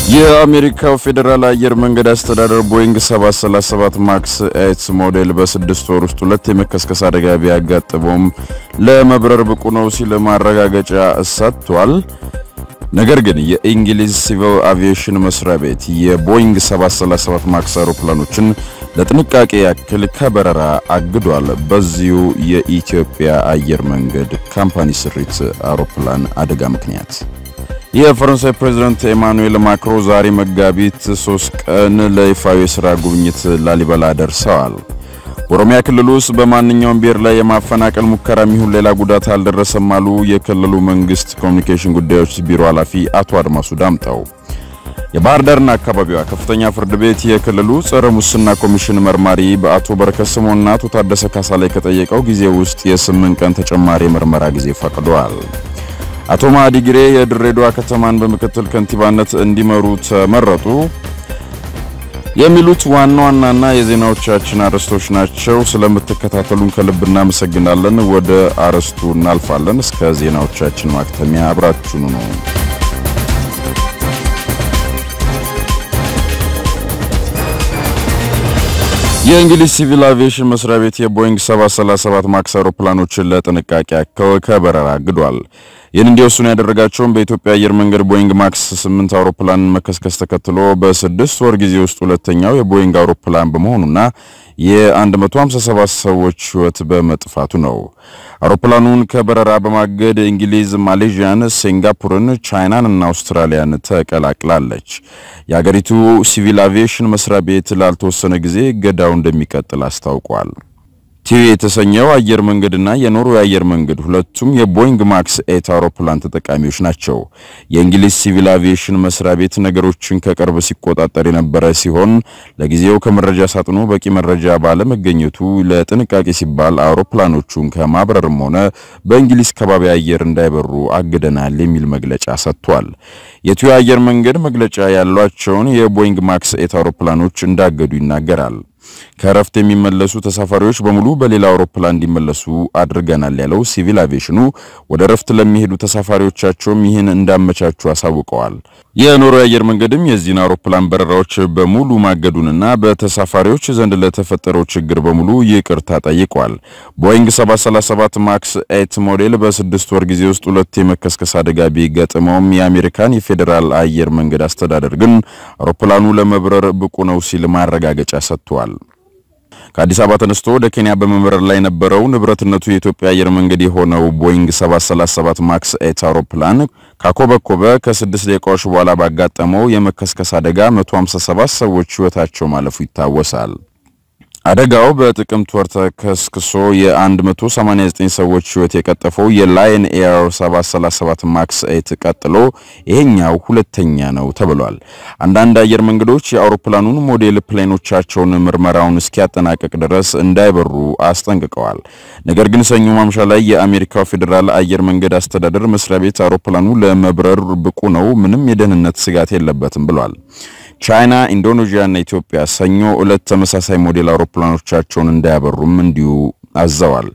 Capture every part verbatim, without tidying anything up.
የአሜሪካው ፌደራል አየር መንገድ አስተዳደር ቦይንግ seven thirty-seven ማክስ eight ሞዴል በስድስት ወር ውስጥ ሁለት የመከስከስ አደጋ ቢያጋጥመውም ለመብረር ብቁ ነው ሲል ማረጋገጫ ሰጥቷል። ነገር ግን የእንግሊዝ ሲቪል አቪዬሽን መስሪያ ቤት የቦይንግ seven thirty-seven ማክስ አውሮፕላኖችን ለጥንቃቄ ያክል ከበረራ አግዷል። በዚሁ የኢትዮጵያ አየር መንገድ ካምፓኒ ስሪት አውሮፕላን አደጋ ምክንያት የፈረንሳይ ፕሬዝዳንት Emanuel Macron ዛሬ መጋቢት ሶስት ቀን ለይፋዊ ስራ ጉብኝት ላሊበላ ደርሰዋል። ኦሮሚያ ክልል ውስጥ በማንኛውም ብሔር ላይ የማፈናቀል ሙከራ ይሁን ሌላ ጉዳት አልደረሰም አሉ የክልሉ መንግስት ኮሙኒኬሽን ጉዳዮች ቢሮ ኃላፊ አቶ አድማሱ ዳምጠው። የባህር ዳርና አካባቢዋ ከፍተኛ ፍርድ ቤት የክልሉ ጸረ ሙስና ኮሚሽን መርማሪ በአቶ በረከት ስምኦንና አቶ ታደሰ ካሳ ላይ ከጠየቀው ጊዜ ውስጥ የስምንት ቀን ተጨማሪ ምርመራ ጊዜ ፈቅዷል። አቶ ማዲግሬ የድሬዳዋ ከተማን በመከተል ከንቲባነት እንዲመሩ ተመረጡ። የሚሉት ዋና ዋናና የዜናዎቻችን አርዕስቶች ናቸው። ስለምትከታተሉን ከልብ እናመሰግናለን። ወደ አርዕስቱ እናልፋለን። እስከ ዜናዎቻችን ማክተሚያ አብራችሁን ነው። የእንግሊዝ ሲቪል አቪዬሽን መስሪያ ቤት የቦይንግ seven thirty-seven ማክስ አውሮፕላኖችን ለጥንቃቄ ከበረራ አግዷል። ይህን እንዲወስኑ ያደረጋቸው በኢትዮጵያ አየር መንገድ ቦይንግ ማክስ eight አውሮፕላን መከስከስ ተከትሎ በስድስት ወር ጊዜ ውስጥ ሁለተኛው የቦይንግ አውሮፕላን በመሆኑና የ157 ሰዎች ህይወት በመጥፋቱ ነው። አውሮፕላኑን ከበረራ በማገድ እንግሊዝ ማሌዥያን፣ ሲንጋፖርን፣ ቻይናን እና አውስትራሊያን ተቀላቅላለች። የሀገሪቱ ሲቪል አቪዬሽን መስሪያ ቤት ላልተወሰነ ጊዜ ገዳው እንደሚቀጥል አስታውቋል። ቲቪ የተሰኘው አየር መንገድና የኖርዌይ አየር መንገድ ሁለቱም የቦይንግ ማክስ eight አውሮፕላን ተጠቃሚዎች ናቸው። የእንግሊዝ ሲቪል አቪዬሽን መስሪያ ቤት ነገሮችን ከቅርብ ሲቆጣጠር የነበረ ሲሆን ለጊዜው ከመረጃ ሳጥኑ በቂ መረጃ ባለመገኘቱ ለጥንቃቄ ሲባል አውሮፕላኖቹን ከማብረርም ሆነ በእንግሊዝ ከባቢ አየር እንዳይበሩ አግደናል የሚል መግለጫ ሰጥቷል። የኢትዮጵያ አየር መንገድ መግለጫ ያሏቸውን የቦይንግ ማክስ eight አውሮፕላኖች እንዳገዱ ይናገራል። ከረፍት የሚመለሱ ተሳፋሪዎች በሙሉ በሌላ አውሮፕላን እንዲመለሱ አድርገናል ያለው ሲቪል አቪዬሽኑ ወደ ረፍት ለሚሄዱ ተሳፋሪዎቻቸውም ይህን እንዳመቻቹ አሳውቀዋል። የኖርዌይ አየር መንገድም የዚህን አውሮፕላን በረራዎች በሙሉ ማገዱንና በተሳፋሪዎች ዘንድ ለተፈጠረው ችግር በሙሉ ይቅርታ ጠይቋል። ቦይንግ seven thirty-seven ማክስ eight ሞዴል በስድስት ወር ጊዜ ውስጥ ሁለት የመከስከስ አደጋ ቢገጥመውም የአሜሪካን የፌደራል አየር መንገድ አስተዳደር ግን አውሮፕላኑ ለመብረር ብቁ ነው ሲል ማረጋገጫ ሰጥቷል። ከአዲስ አበባ ተነስቶ ወደ ኬንያ በመብረር ላይ የነበረው ንብረትነቱ የኢትዮጵያ አየር መንገድ የሆነው ቦይንግ seven thirty-seven ማክስ eight አውሮፕላን ካኮበኮበ ከስድስት ደቂቃዎች በኋላ ባጋጠመው የመከስከስ አደጋ one fifty-seven ሰዎች ህይወታቸው ማለፉ ይታወሳል። አደጋው በጥቅምት ወር ተከስክሶ የ189 ሰዎች ህይወት የቀጠፈው የላየን ኤር seven thirty-seven ማክስ eight ቀጥሎ ይሄኛው ሁለተኛ ነው ተብሏል። አንዳንድ አየር መንገዶች የአውሮፕላኑን ሞዴል ፕሌኖቻቸውን ምርመራውን እስኪያጠናቀቅ ድረስ እንዳይበሩ አስጠንቅቀዋል። ነገር ግን ሰኞ ማምሻ ላይ የአሜሪካው ፌደራል አየር መንገድ አስተዳደር መስሪያ ቤት አውሮፕላኑ ለመብረር ብቁ ነው፣ ምንም የደህንነት ስጋት የለበትም ብሏል። ቻይና፣ ኢንዶኔዥያ እና ኢትዮጵያ ሰኞ ሁለት ተመሳሳይ ሞዴል አውሮፕላኖቻቸውን እንዳያበሩም እንዲሁ አዘዋል።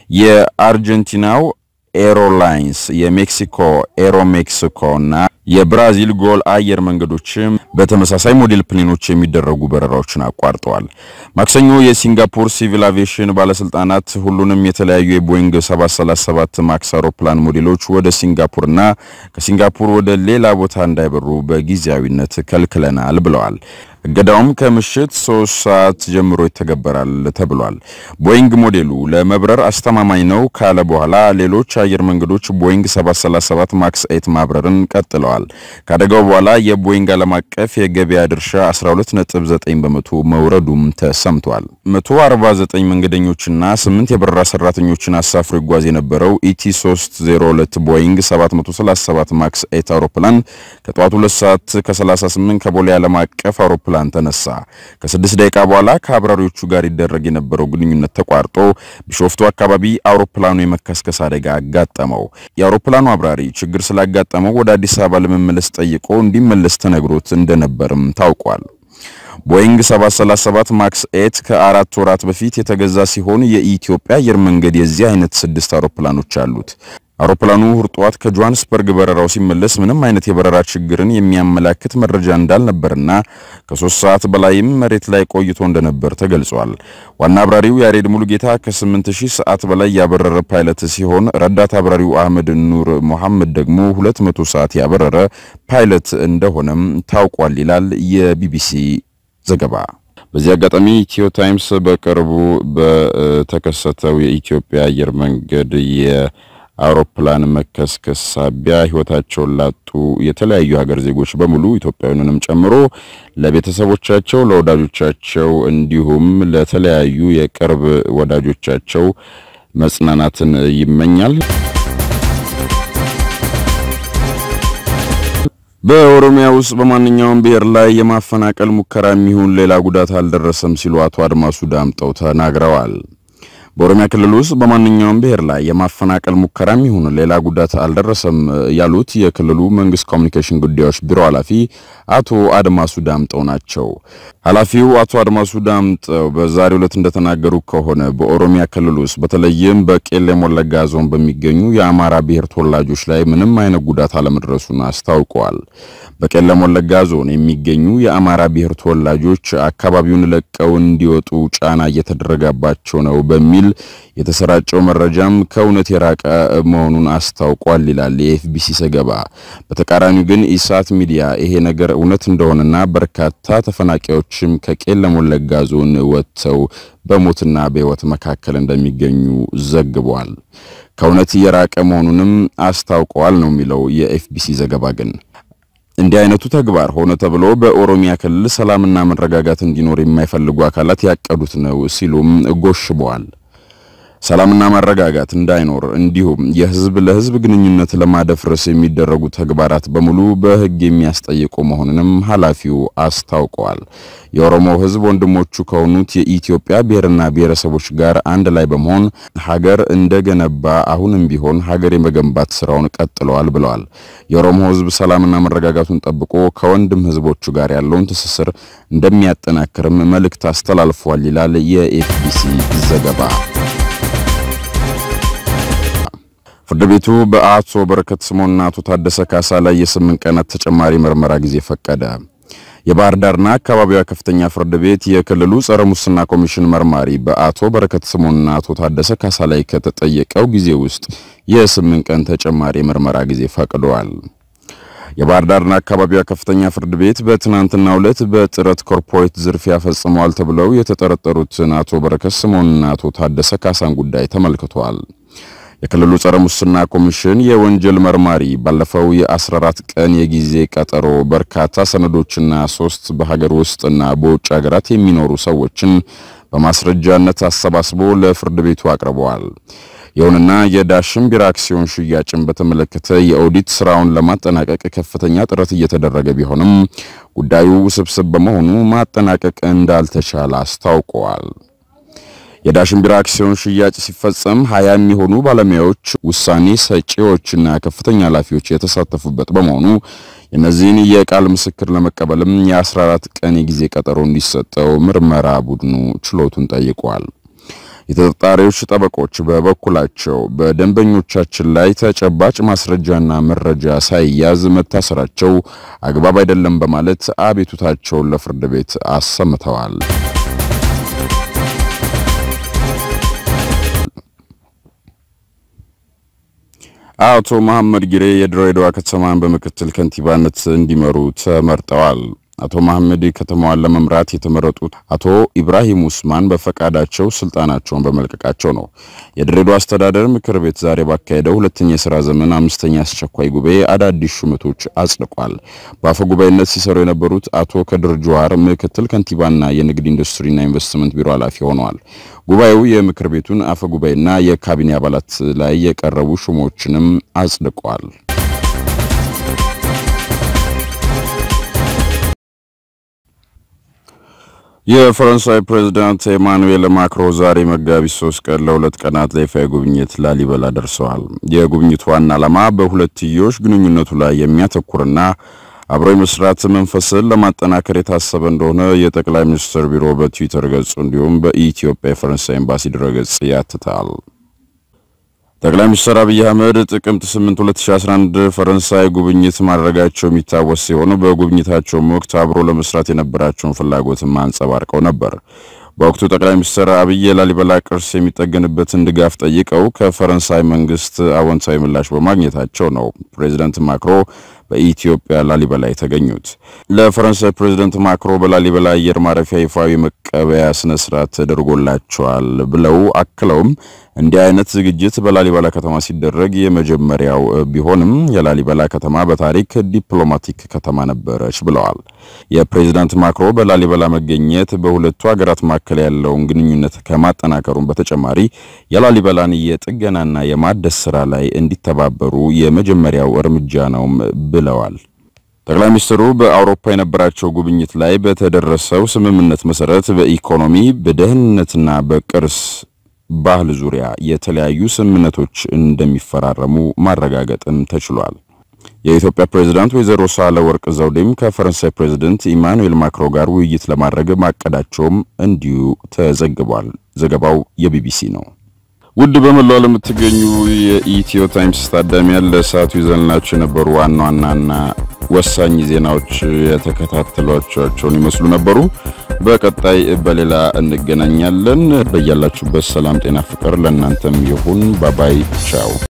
የአርጀንቲናው ኤርላይንስ፣ የሜክሲኮ ኤሮሜክሲኮ እና የብራዚል ጎል አየር መንገዶችም በተመሳሳይ ሞዴል ፕሌኖች የሚደረጉ በረራዎችን አቋርጠዋል። ማክሰኞ የሲንጋፖር ሲቪል አቪዬሽን ባለስልጣናት ሁሉንም የተለያዩ የቦይንግ seven thirty-seven ማክስ አውሮፕላን ሞዴሎች ወደ ሲንጋፖርና ከሲንጋፖር ወደ ሌላ ቦታ እንዳይበሩ በጊዜያዊነት ከልክለናል ብለዋል። እገዳውም ከምሽት ሶስት ሰዓት ጀምሮ ይተገበራል ተብሏል። ቦይንግ ሞዴሉ ለመብረር አስተማማኝ ነው ካለ በኋላ ሌሎች አየር መንገዶች ቦይንግ seven thirty-seven ማክስ eight ማብረርን ቀጥለዋል። ካደጋው በኋላ የቦይንግ ዓለም አቀፍ የገበያ ድርሻ twelve point nine በመቶ መውረዱም ተሰምቷል። one forty-nine መንገደኞችና ስምንት የበረራ ሰራተኞችን አሳፍሮ ይጓዝ የነበረው E T three oh two ቦይንግ seven thirty-seven ማክስ eight አውሮፕላን ከጠዋቱ ሁለት ሰዓት ከ38 ከቦሌ ዓለም አቀፍ አውሮፕላን ተነሳ። ከስድስት ደቂቃ በኋላ ከአብራሪዎቹ ጋር ይደረግ የነበረው ግንኙነት ተቋርጦ ቢሾፍቱ አካባቢ አውሮፕላኑ የመከስከስ አደጋ አጋጠመው። የአውሮፕላኑ አብራሪ ችግር ስላጋጠመው ወደ አዲስ አበባ ለመመለስ ጠይቆ እንዲመለስ ተነግሮት እንደነበርም ታውቋል። ቦይንግ seven thirty-seven ማክስ eight ከአራት ወራት በፊት የተገዛ ሲሆን የኢትዮጵያ አየር መንገድ የዚህ አይነት ስድስት አውሮፕላኖች አሉት። አውሮፕላኑ ሁርጧት ከጆሃንስበርግ በረራው ሲመለስ ምንም አይነት የበረራ ችግርን የሚያመላክት መረጃ እንዳልነበርና ከ3 ሰዓት በላይም መሬት ላይ ቆይቶ እንደነበር ተገልጿል። ዋና አብራሪው ያሬድ ሙሉጌታ ከ8 ሺህ ሰዓት በላይ ያበረረ ፓይለት ሲሆን ረዳት አብራሪው አህመድ ኑር መሐመድ ደግሞ ሁለት መቶ ሰዓት ያበረረ ፓይለት እንደሆነም ታውቋል ይላል የቢቢሲ ዘገባ። በዚህ አጋጣሚ ኢትዮታይምስ በቅርቡ በተከሰተው የኢትዮጵያ አየር መንገድ የአውሮፕላን መከስከስ ሳቢያ ህይወታቸውን ላጡ የተለያዩ ሀገር ዜጎች በሙሉ ኢትዮጵያውያንንም ጨምሮ ለቤተሰቦቻቸው ለወዳጆቻቸው እንዲሁም ለተለያዩ የቅርብ ወዳጆቻቸው መጽናናትን ይመኛል። በኦሮሚያ ውስጥ በማንኛውም ብሔር ላይ የማፈናቀል ሙከራ የሚሆን ሌላ ጉዳት አልደረሰም ሲሉ አቶ አድማሱ ዳምጠው ተናግረዋል። በኦሮሚያ ክልል ውስጥ በማንኛውም ብሔር ላይ የማፈናቀል ሙከራ የሚሆን ሌላ ጉዳት አልደረሰም ያሉት የክልሉ መንግስት ኮሙኒኬሽን ጉዳዮች ቢሮ ኃላፊ አቶ አድማሱ ዳምጠው ናቸው። ኃላፊው አቶ አድማሱ ዳምጠው በዛሬው ዕለት እንደተናገሩ ከሆነ በኦሮሚያ ክልል ውስጥ በተለይም በቄለም ወለጋ ዞን በሚገኙ የአማራ ብሔር ተወላጆች ላይ ምንም አይነት ጉዳት አለመድረሱን አስታውቀዋል። በቄለም ወለጋ ዞን የሚገኙ የአማራ ብሔር ተወላጆች አካባቢውን ለቀው እንዲወጡ ጫና እየተደረገባቸው ነው በሚል የተሰራጨው መረጃም ከእውነት የራቀ መሆኑን አስታውቋል ይላል የኤፍቢሲ ዘገባ። በተቃራኒው ግን ኢሳት ሚዲያ ይሄ ነገር እውነት እንደሆነና በርካታ ተፈናቃዮችም ከቄለም ወለጋ ዞን ወጥተው በሞትና በህይወት መካከል እንደሚገኙ ዘግቧል። ከእውነት የራቀ መሆኑንም አስታውቀዋል ነው የሚለው የኤፍቢሲ ዘገባ። ግን እንዲህ አይነቱ ተግባር ሆነ ተብሎ በኦሮሚያ ክልል ሰላምና መረጋጋት እንዲኖር የማይፈልጉ አካላት ያቀዱት ነው ሲሉም ጎሽበዋል። ሰላምና መረጋጋት እንዳይኖር እንዲሁም የህዝብ ለህዝብ ግንኙነት ለማደፍረስ የሚደረጉ ተግባራት በሙሉ በህግ የሚያስጠይቁ መሆኑንም ኃላፊው አስታውቀዋል። የኦሮሞ ህዝብ ወንድሞቹ ከሆኑት የኢትዮጵያ ብሔርና ብሔረሰቦች ጋር አንድ ላይ በመሆን ሀገር እንደገነባ አሁንም ቢሆን ሀገር የመገንባት ስራውን ቀጥለዋል ብለዋል። የኦሮሞ ህዝብ ሰላምና መረጋጋቱን ጠብቆ ከወንድም ህዝቦቹ ጋር ያለውን ትስስር እንደሚያጠናክርም መልእክት አስተላልፏል ይላል የኤፍቢሲ ዘገባ። ፍርድ ቤቱ በአቶ በረከት ስምኦንና አቶ ታደሰ ካሳ ላይ የስምንት ቀናት ተጨማሪ ምርመራ ጊዜ ፈቀደ። የባህር ዳርና አካባቢዋ ከፍተኛ ፍርድ ቤት የክልሉ ጸረ ሙስና ኮሚሽን መርማሪ በአቶ በረከት ስምኦንና አቶ ታደሰ ካሳ ላይ ከተጠየቀው ጊዜ ውስጥ የስምንት ቀን ተጨማሪ ምርመራ ጊዜ ፈቅዷል። የባህር ዳርና አካባቢዋ ከፍተኛ ፍርድ ቤት በትናንትናው ዕለት በጥረት ኮርፖሬት ዝርፊያ ፈጽመዋል ተብለው የተጠረጠሩትን አቶ በረከት ስምኦንና አቶ ታደሰ ካሳን ጉዳይ ተመልክቷል። የክልሉ ጸረ ሙስና ኮሚሽን የወንጀል መርማሪ ባለፈው የ14 ቀን የጊዜ ቀጠሮ በርካታ ሰነዶችና ሶስት በሀገር ውስጥና በውጭ ሀገራት የሚኖሩ ሰዎችን በማስረጃነት አሰባስቦ ለፍርድ ቤቱ አቅርበዋል። የሆነና የዳሽን ቢራ አክሲዮን ሽያጭን በተመለከተ የኦዲት ስራውን ለማጠናቀቅ ከፍተኛ ጥረት እየተደረገ ቢሆንም ጉዳዩ ውስብስብ በመሆኑ ማጠናቀቅ እንዳልተቻለ አስታውቀዋል። የዳሽን ቢራ አክሲዮን ሽያጭ ሲፈጸም ሀያ የሚሆኑ ባለሙያዎች ውሳኔ ሰጪዎችና ከፍተኛ ኃላፊዎች የተሳተፉበት በመሆኑ የነዚህን የቃል ምስክር ለመቀበልም የ14 ቀን የጊዜ ቀጠሮ እንዲሰጠው ምርመራ ቡድኑ ችሎቱን ጠይቋል። የተጠርጣሪዎች ጠበቆች በበኩላቸው በደንበኞቻችን ላይ ተጨባጭ ማስረጃና መረጃ ሳይያዝ መታሰራቸው አግባብ አይደለም በማለት አቤቱታቸውን ለፍርድ ቤት አሰምተዋል። አቶ መሐመድ ጊሬ የድሬዳዋ ከተማን በመከተል ከንቲባነት እንዲመሩ ተመርጠዋል። አቶ መሐመድ ከተማዋን ለመምራት የተመረጡት አቶ ኢብራሂም ኡስማን በፈቃዳቸው ስልጣናቸውን በመልቀቃቸው ነው። የድሬዳዋ አስተዳደር ምክር ቤት ዛሬ ባካሄደው ሁለተኛ የሥራ ዘመን አምስተኛ አስቸኳይ ጉባኤ አዳዲስ ሹመቶች አጽድቋል። በአፈ ጉባኤነት ሲሰሩ የነበሩት አቶ ከድር ጁዋር ምክትል ከንቲባና የንግድ ኢንዱስትሪና ኢንቨስትመንት ቢሮ ኃላፊ ሆነዋል። ጉባኤው የምክር ቤቱን አፈ ጉባኤና የካቢኔ አባላት ላይ የቀረቡ ሹሞችንም አጽድቋል። የፈረንሳይ ፕሬዝዳንት ኤማኑኤል ማክሮን ዛሬ መጋቢት ሶስት ቀን ለሁለት ቀናት ለይፋዊ ጉብኝት ላሊበላ ደርሰዋል። የጉብኝቱ ዋና ዓላማ በሁለትዮሽ ግንኙነቱ ላይ የሚያተኩርና አብሮ መስራት መንፈስን ለማጠናከር የታሰበ እንደሆነ የጠቅላይ ሚኒስትር ቢሮ በትዊተር ገጹ እንዲሁም በኢትዮጵያ የፈረንሳይ ኤምባሲ ድረገጽ ያትታል። ጠቅላይ ሚኒስትር አብይ አህመድ ጥቅምት ስምንት ሁለት ሺህ አስራ አንድ ፈረንሳይ ጉብኝት ማድረጋቸው የሚታወስ ሲሆን በጉብኝታቸው ወቅት አብሮ ለመስራት የነበራቸውን ፍላጎት ማንጸባርቀው ነበር። በወቅቱ ጠቅላይ ሚኒስትር አብይ ላሊበላ ቅርስ የሚጠገንበትን ድጋፍ ጠይቀው ከፈረንሳይ መንግስት አዎንታዊ ምላሽ በማግኘታቸው ነው ፕሬዝዳንት ማክሮን በኢትዮጵያ ላሊበላ የተገኙት። ለፈረንሳይ ፕሬዝዳንት ማክሮን በላሊበላ አየር ማረፊያ ይፋዊ መቀበያ ስነ ስርዓት ተደርጎላቸዋል ብለው አክለውም እንዲህ አይነት ዝግጅት በላሊበላ ከተማ ሲደረግ የመጀመሪያው ቢሆንም የላሊበላ ከተማ በታሪክ ዲፕሎማቲክ ከተማ ነበረች ብለዋል። የፕሬዝዳንት ማክሮን በላሊበላ መገኘት በሁለቱ ሀገራት መካከል ያለውን ግንኙነት ከማጠናከሩም በተጨማሪ የላሊበላን የጥገናና የማደስ ስራ ላይ እንዲተባበሩ የመጀመሪያው እርምጃ ነው ብለዋል። ጠቅላይ ሚኒስትሩ በአውሮፓ የነበራቸው ጉብኝት ላይ በተደረሰው ስምምነት መሰረት በኢኮኖሚ በደህንነትና በቅርስ ባህል ዙሪያ የተለያዩ ስምምነቶች እንደሚፈራረሙ ማረጋገጥም ተችሏል። የኢትዮጵያ ፕሬዝዳንት ወይዘሮ ሳህለወርቅ ዘውዴም ከፈረንሳይ ፕሬዝዳንት ኢማኑኤል ማክሮን ጋር ውይይት ለማድረግ ማቀዳቸውም እንዲሁ ተዘግቧል። ዘገባው የቢቢሲ ነው። ውድ በመላው ዓለም የምትገኙ የኢትዮታይምስ ታዳሚያን ለሰዓቱ ይዘንላችሁ የነበሩ ዋና ዋናና ወሳኝ ዜናዎች የተከታተሏቸውን ይመስሉ ነበሩ። በቀጣይ በሌላ እንገናኛለን። በእያላችሁበት ሰላም ጤና ፍቅር ለእናንተም ይሁን። ባባይ ቻው።